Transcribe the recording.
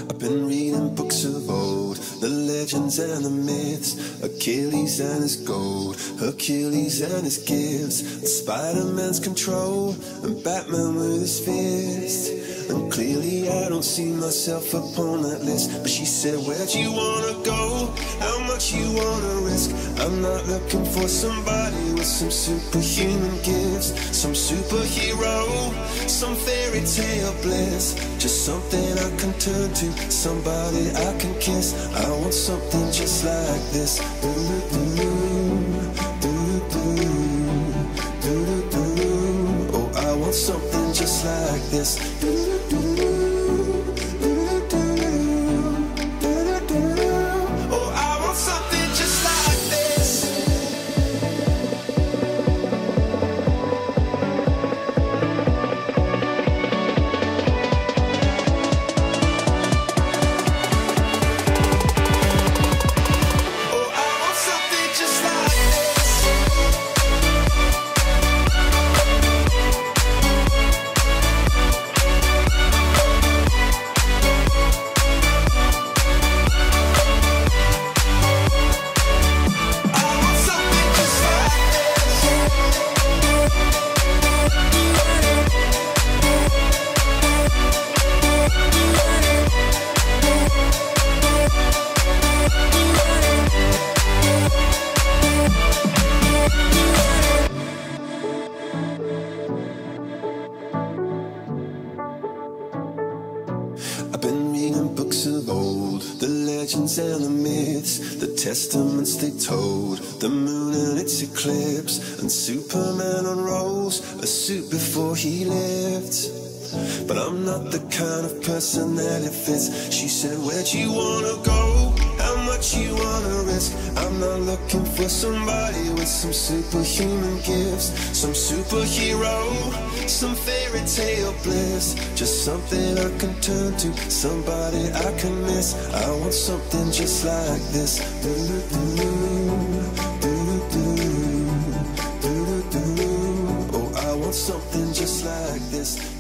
I've been reading books of old, the legends and the myths, Achilles and his gold, Hercules and his gifts, and Spider-Man's control, and Batman with his fist. And clearly I don't see myself upon that list. But she said, where'd you wanna go? How much you wanna risk? I'm not looking for somebody with some superhuman gifts, some superhero, some fairy tale bliss. Just something I can turn to, somebody I can kiss. I want something just like this. Oh, I want something just like this. And the myths, the testaments they told, the moon and its eclipse, and Superman unrolls a suit before he lived. But I'm not the kind of person that it fits. She said, where'd you wanna go? How much you wanna risk? I'm not looking for somebody with some superhuman gifts, some superhero, some fairy tale bliss. Just something I can turn to, somebody I can miss. I want something just like this. Oh, I want something just like this.